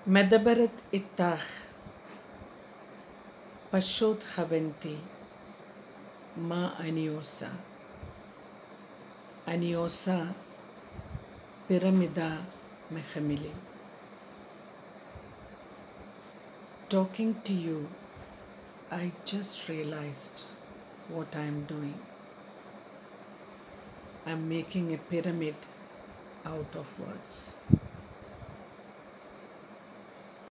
מדברת איתך פשוט הבנתי מה אני עושה. אני עושה פירמידה מחמילים. Talking to you, I just realized what I'm doing. I'm making a pyramid out of words.